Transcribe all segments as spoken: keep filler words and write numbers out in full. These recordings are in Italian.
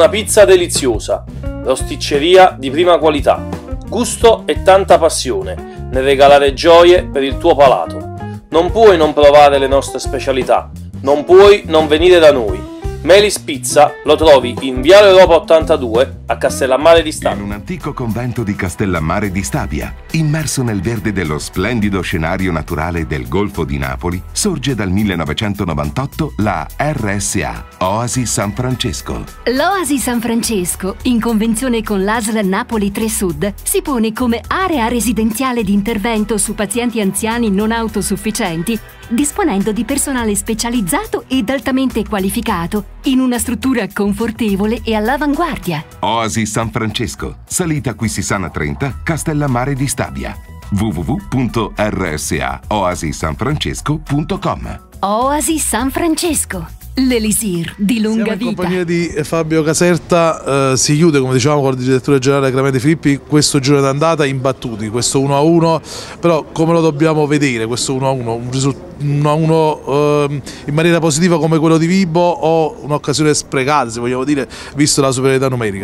una pizza deliziosa, rosticceria di prima qualità, gusto e tanta passione nel regalare gioie per il tuo palato. Non puoi non provare le nostre specialità, non puoi non venire da noi. Melis Pizza lo trovi in Viale Europa ottantadue a Castellammare di Stabia. In un antico convento di Castellammare di Stabia, immerso nel verde dello splendido scenario naturale del Golfo di Napoli, sorge dal millenovecentonovantotto la R S A, Oasi San Francesco. L'Oasi San Francesco, in convenzione con l'A S L Napoli tre Sud, si pone come area residenziale di intervento su pazienti anziani non autosufficienti, disponendo di personale specializzato ed altamente qualificato, in una struttura confortevole e all'avanguardia. Oasi San Francesco, salita Quisisana trenta, Castellammare di Stabia. w w w punto r s a oasi san francesco punto com. Oasi San Francesco, l'elisir di lunga Siamo in vita. compagnia di Fabio Caserta, eh, si chiude, come dicevamo, con il direttore generale Clemente Filippi questo giro d'andata imbattuti, questo uno a uno, però come lo dobbiamo vedere questo uno a uno? Un risultato uno a uno eh, in maniera positiva come quello di Vibo o un'occasione sprecata, se vogliamo dire, visto la superiorità numerica?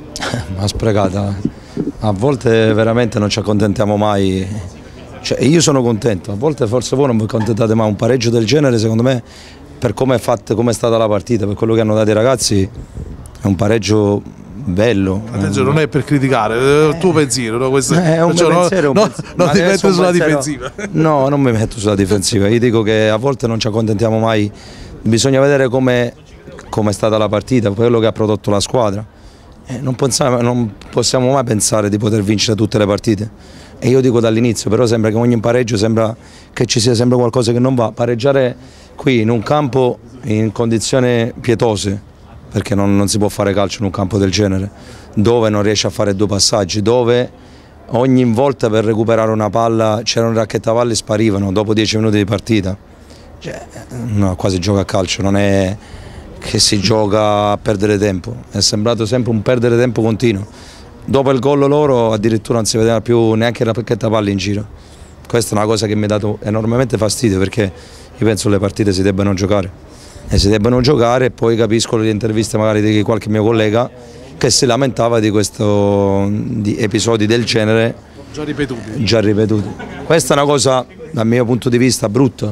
Ma sprecata, a volte veramente non ci accontentiamo mai, cioè, io sono contento, a volte forse voi non vi accontentate mai. Un pareggio del genere secondo me, per come è fatta, come è stata la partita, per quello che hanno dato i ragazzi, è un pareggio bello. Attenzione, non è per criticare, è il tuo pensiero, no? Questo, è un cioè, pensiero, no, un pensiero. Non ti metti sulla pensiero... difensiva. No, non mi metto sulla difensiva, io dico che a volte non ci accontentiamo mai, bisogna vedere come è stata la partita, quello che ha prodotto la squadra. Eh, non, pensiamo, non possiamo mai pensare di poter vincere tutte le partite. E io dico dall'inizio, però sembra che ogni pareggio sembra che ci sia sempre qualcosa che non va. Pareggiare qui in un campo in condizioni pietose, perché non, non si può fare calcio in un campo del genere, dove non riesce a fare due passaggi, dove ogni volta per recuperare una palla c'erano racchettavalli e sparivano dopo dieci minuti di partita. Cioè, no, quasi gioca a calcio, non è che si gioca a perdere tempo, è sembrato sempre un perdere tempo continuo. Dopo il gol loro addirittura non si vedeva più neanche il racchettapalli in giro. Questa è una cosa che mi ha dato enormemente fastidio, perché io penso che le partite si debbano giocare. E si debbano giocare, e poi capisco le interviste magari di qualche mio collega che si lamentava di questo di episodi del genere già ripetuti. già ripetuti. Questa è una cosa dal mio punto di vista brutta,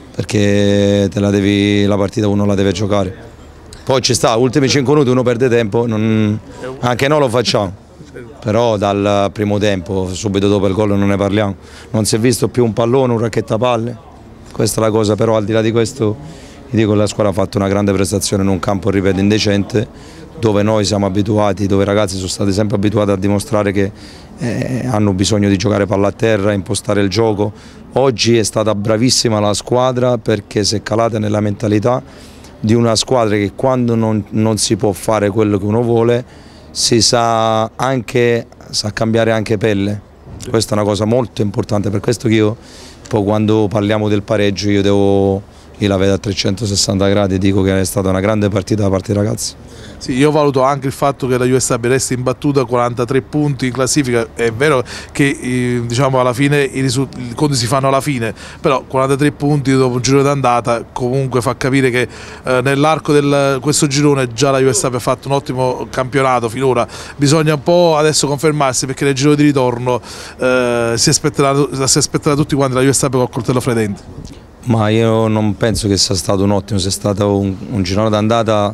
perché te la, devi, la partita uno la deve giocare. Poi ci sta, ultimi cinque minuti uno perde tempo, non, anche noi lo facciamo, però dal primo tempo, subito dopo il gol non ne parliamo, non si è visto più un pallone, un racchettapalle, questa è la cosa. Però al di là di questo io dico che la squadra ha fatto una grande prestazione in un campo, ripeto, indecente, dove noi siamo abituati, dove i ragazzi sono stati sempre abituati a dimostrare che eh, hanno bisogno di giocare palla a terra, impostare il gioco. Oggi è stata bravissima la squadra, perché si è calata nella mentalità di una squadra che quando non, non si può fare quello che uno vuole si sa anche sa cambiare anche pelle. Questa è una cosa molto importante, per questo che io poi quando parliamo del pareggio io devo io la vedo a trecentosessanta gradi e dico che è stata una grande partita da parte dei ragazzi. Sì, io valuto anche il fatto che la Juve Stabia resti imbattuta, quarantatré punti in classifica. È vero che eh, diciamo alla fine i, i conti si fanno alla fine, però quarantatré punti dopo un giro d'andata comunque fa capire che eh, nell'arco di questo girone già la Juve Stabia ha fatto un ottimo campionato finora. Bisogna un po' adesso confermarsi, perché nel giro di ritorno eh, si, aspetterà, si aspetterà tutti quanti la Juve Stabia col coltello fra i denti. Ma io non penso che sia stato un ottimo, sia stato un, un girone d'andata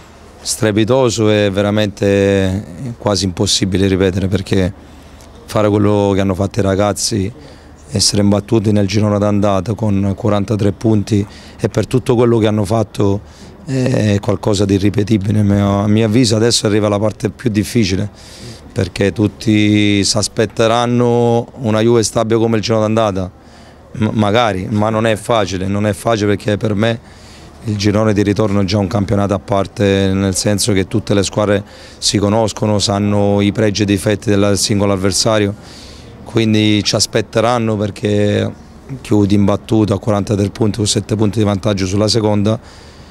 strepitoso e veramente quasi impossibile ripetere, perché fare quello che hanno fatto i ragazzi, essere imbattuti nel girone d'andata con quarantatré punti e per tutto quello che hanno fatto è qualcosa di irripetibile. A mio avviso adesso arriva la parte più difficile, perché tutti si aspetteranno una Juve Stabia come il girone d'andata. Magari, ma non è facile, non è facile perché per me il girone di ritorno è già un campionato a parte, nel senso che tutte le squadre si conoscono, sanno i pregi e i difetti del singolo avversario, quindi ci aspetteranno, perché chiudi imbattuto a quarantatré punti con sette punti di vantaggio sulla seconda,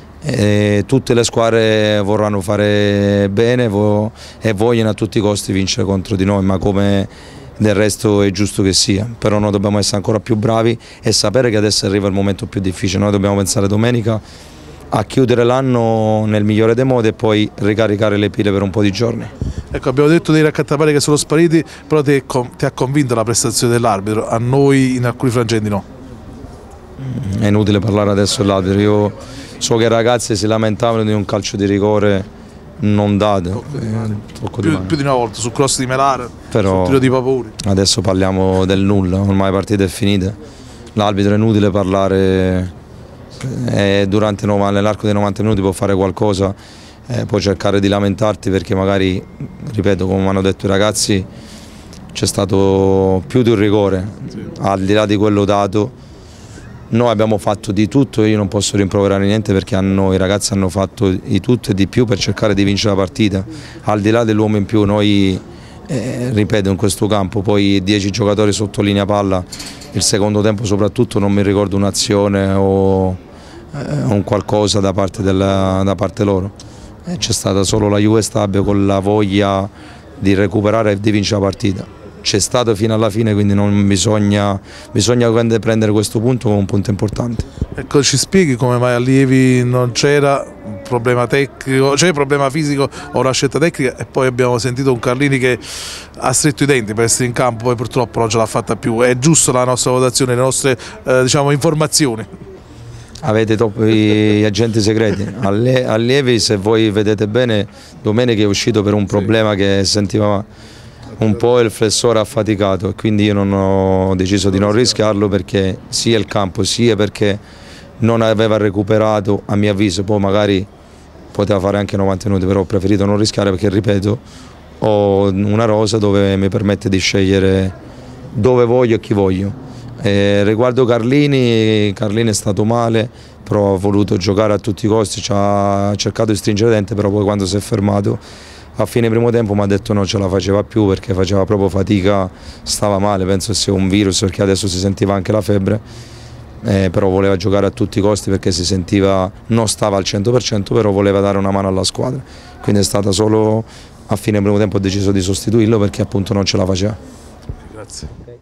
e tutte le squadre vorranno fare bene e vogliono a tutti i costi vincere contro di noi, ma come del resto è giusto che sia. Però noi dobbiamo essere ancora più bravi e sapere che adesso arriva il momento più difficile. Noi dobbiamo pensare domenica a chiudere l'anno nel migliore dei modi e poi ricaricare le pile per un po' di giorni. Ecco, abbiamo detto dei raccattapari che sono spariti, però ti, ti ha convinto la prestazione dell'arbitro, a noi in alcuni frangenti no. È inutile parlare adesso dell'arbitro, io so che i ragazzi si lamentavano di un calcio di rigore non dato, eh, più, di più di una volta sul cross di Melara, però sul tiro di Papuri. Adesso parliamo del nulla, ormai la partita è finita, l'arbitro è inutile parlare, eh, durante nell'arco dei novanta minuti può fare qualcosa, eh, puoi cercare di lamentarti perché magari, ripeto, come hanno detto i ragazzi, c'è stato più di un rigore, al di là di quello dato. Noi abbiamo fatto di tutto e io non posso rimproverare niente perché hanno, i ragazzi hanno fatto di tutto e di più per cercare di vincere la partita. Al di là dell'uomo in più, noi, eh, ripeto, in questo campo, poi dieci giocatori sotto linea palla, il secondo tempo soprattutto non mi ricordo un'azione o eh, un qualcosa da parte, della, da parte loro. Eh, c'è stata solo la Juve Stabio con la voglia di recuperare e di vincere la partita. C'è stato fino alla fine, quindi non bisogna, bisogna prendere questo punto come un punto importante. Ecco, ci spieghi come mai allievi non c'era un problema tecnico, c'è un problema fisico o una scelta tecnica, e poi abbiamo sentito un Carlini che ha stretto i denti per essere in campo, poi purtroppo non ce l'ha fatta più. È giusta la nostra votazione, le nostre eh, diciamo, informazioni? Avete troppi agenti segreti. Allievi, se voi vedete bene, domenica è uscito per un problema che sentiva un po' il flessore affaticato e quindi io non ho deciso di non rischiarlo perché sia il campo sia perché non aveva recuperato, a mio avviso, poi magari poteva fare anche novanta minuti, però ho preferito non rischiare perché, ripeto, ho una rosa dove mi permette di scegliere dove voglio e chi voglio. E riguardo Carlini, Carlini è stato male, però ha voluto giocare a tutti i costi, ci ha cercato di stringere dente, però poi quando si è fermato a fine primo tempo mi ha detto no, ce la faceva più perché faceva proprio fatica, stava male, penso sia un virus perché adesso si sentiva anche la febbre, eh, però voleva giocare a tutti i costi perché si sentiva, non stava al cento per cento, però voleva dare una mano alla squadra, quindi è stata solo a fine primo tempo ho deciso di sostituirlo perché appunto non ce la faceva. Grazie.